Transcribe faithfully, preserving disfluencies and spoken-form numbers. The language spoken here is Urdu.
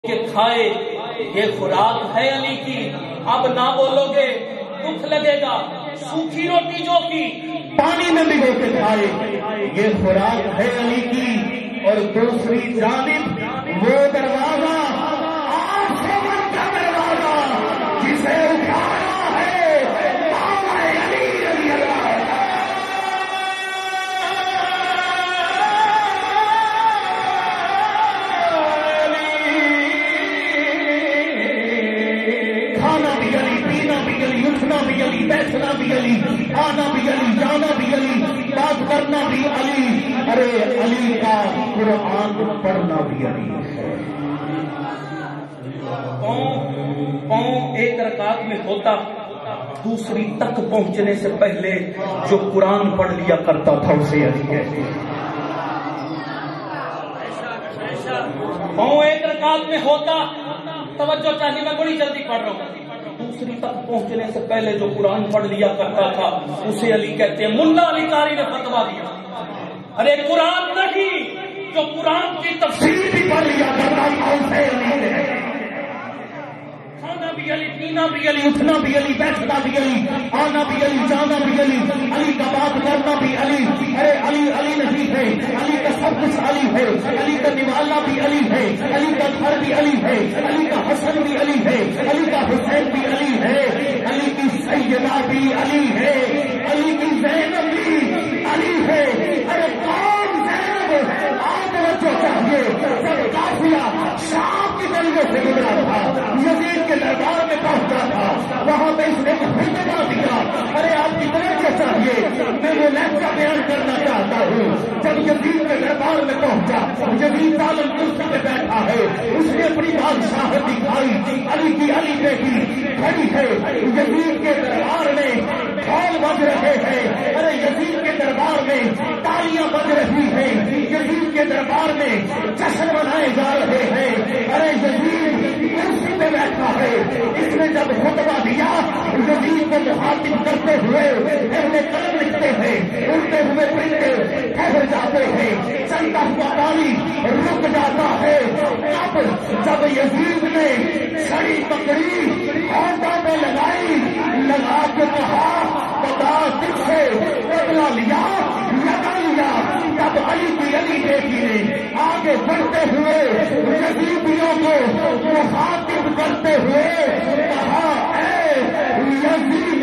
کہ کھائے یہ خوراک ہے علی کی، اب نہ بولو گے دکھ لگے گا۔ سوکھی روٹی جو کی پانی میں بھگو کے کھائے یہ خوراک ہے علی کی، اور دوسری جانب وہ دروازہ آسمان کا دروازہ جسے اٹھایا ہے مولا علی رضی اللہ عنہ۔ کھانا بھی علی، پینا بھی علی، اٹھنا بھی علی، بیٹھنا بھی علی، آنا بھی علی، جانا بھی علی، بات کرنا بھی علی، ارے علی کا قرآن پڑھنا بھی علی ہے۔ پاؤں پاؤں ایک رکعت میں ہوتا، دوسری تک پہنچنے سے پہلے جو قرآن پڑھ لیا کرتا تھا اسے علی کہتے ہیں۔ پاؤں ایک رکعت میں ہوتا، توجہ چاہیے، میں بڑی جلدی پڑھ رہا ہوں، دوسری تک پہنچنے سے پہلے جو قرآن پڑھ لیا کرتا تھا اسے علی کہتے ہیں۔ ملا علی قاری نے فتویٰ دیا، ارے قرآن نہیں، جو قرآن کی تفسیر بھی پڑھ لیا کرتا تھا اسے علی ہے۔ کھانا بھی علی، پینا بھی علی، اٹھنا بھی علی، بیٹھنا بھی علی، آنا بھی علی، جانا بھی علی، علی کا بات کرنا بھی علی، ارے علی علی نہیں ہے، علی کا سب کچھ علی ہے، علی کا نوالا بھی علی ہے، علی کا گھر بھی علی ہے، علی کا حسن بھی علی ہے، علی کا حسین بھی علی ہے، علی کی سیدہ بھی علی ہے، علی کی زینب بھی علی ہے۔ ارے کون زینب؟ آپ توجہ چاہیے، جب قافلہ شام کی گلیوں سے گزرا تھا، یزید کے دربار میں پہنچا تھا، وہاں پہ اس نے خطبہ دیا۔ ارے آپ کی توجہ چاہیے، میں وہ لہجہ بیان کرنا چاہتا ہوں۔ جب یزید کے دربار میں پہنچا، یزید عالم کرسی پہ بیٹھا ہے، اس نے اپنی بادشاہت دکھائی، علی کی علی بیٹی کھڑی ہے، یزید کے دربار میں ڈھول بج رہے ہیں، ارے یزید کے دربار میں تالیاں بج رہی ہیں، یزید کے دربار میں جشن منائے جا رہے ہیں، ارے یزید کرسی پہ بیٹھا ہے۔ اس نے جب خطبہ دیا، یزید کو مخاطب کرتے ہوئے اہل قلم لکھتے ہیں، اڑتے ہوئے پرندے ٹھہر جاتے ہیں، چلتا ہوا پانی رک جاتا ہے۔ اب جب یزید نے چھڑی پکڑی، ہونٹوں پہ لگائی، لگا کے کہا بتا تجھ سے بدلا لیا لگا لیا، تب علی کی علی بیٹی نے آگے بڑھتے ہوئے یزیدیوں کو مخاطب کرتے ہوئے کہا، اے یزید